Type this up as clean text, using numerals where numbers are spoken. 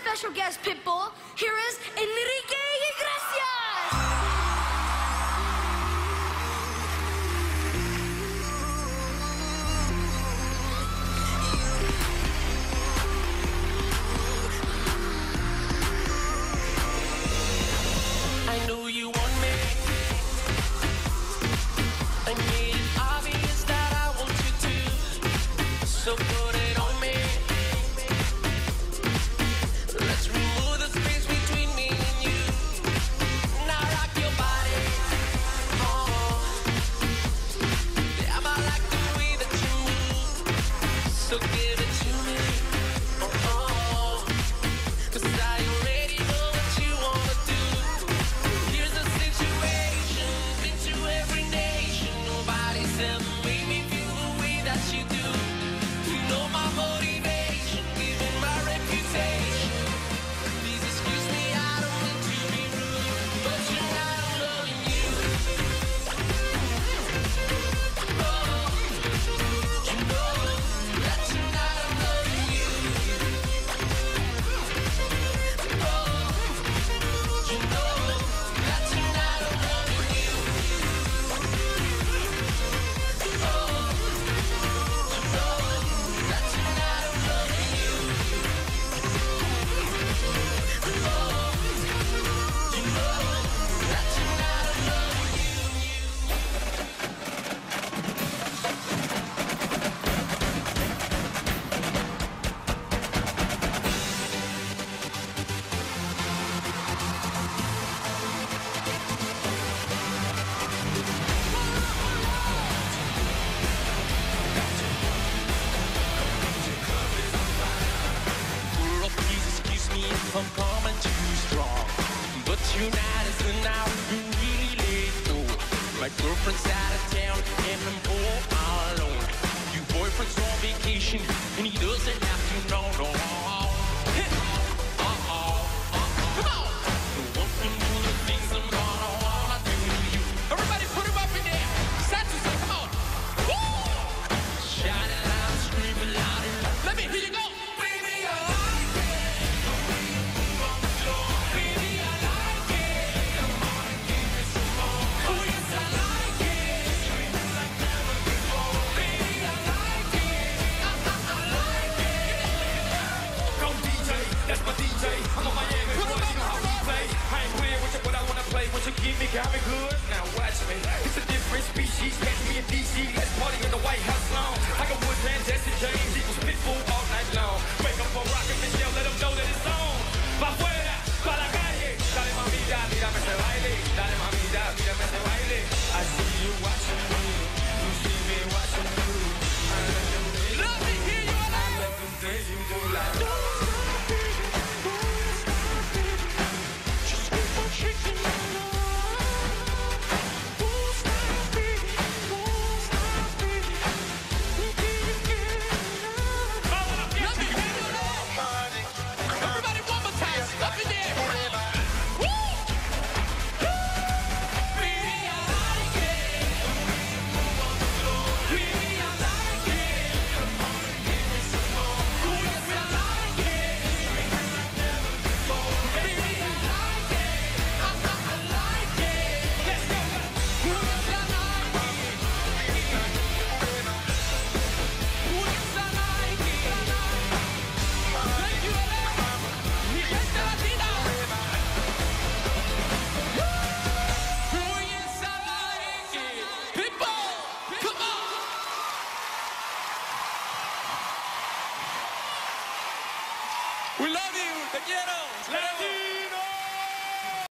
special guest, Pitbull. Here is Enrique Iglesias. I know you want me. I made it obvious that I want you to. So put it on me. Let's remove the space between me and you. Now rock your body. Oh, damn, I like the way that you move. So give it to me. Oh, 'cause I already know what you wanna do. Here's the situation, been to every nation. Nobody's ever made me feel the way that you do. You know my motivation, given my reputation. Please excuse me, I don't mean to be rude, but tonight I'm loving you. Oh, you know that tonight I'm loving you. Oh, you know that tonight I'm loving you. Oh, you know that tonight I'm loving you. Oh, you know that tonight I'm loving you. Oh, please excuse me if I'm coming too strong, but tonight is the night we really late go. My girlfriend's out of town and I'm all alone. Your boyfriend's on vacation and he doesn't have to know. No. Come on. No one can do the things I'm gonna wanna do to you. Everybody put him up in there. Saturday, come on. Woo! Shout it loud, scream it louder. Let me hear you go. Baby, I like it. Baby, I like it. Come on and give me some more. Oh, yes, I like it. Screaming like never before. Baby, I like it. I like it. Go DJ, that's my DJ. I'm on Miami, boy, you know how we play. I ain't playing with you, but I wanna play with you. Give me, got me good. Now watch me. It's a different species. Catch me in DC. Let's party in the White House lawn. I got Woodland, Jesse James, equals Pitbull all night long. Wake up for rock and Michelle, let them know that it's on. Pa' fuera, pa' la calle. Dale mamita, mírame ese baile. Dale mamita, mírame ese baile. I see you watching me. You see me watching you. I let them days. Let me hear you I loud. let them days you do like. Just keep on shaking my love. Won't stop, baby. Won't stop, baby. Let me hear you loud. Everybody, one more time. Up in there. Woo! Baby, I like it. Baby, I like it. Come on and give me some more. Oh, yes, I like it. Baby, I like it. I like it. Let's go. Oh, yes, I like it. Oh, yes, I like it. Thank you, Alex. Mi gente latina. Oh, yes, I like it. People, come on. We love you. Te quiero.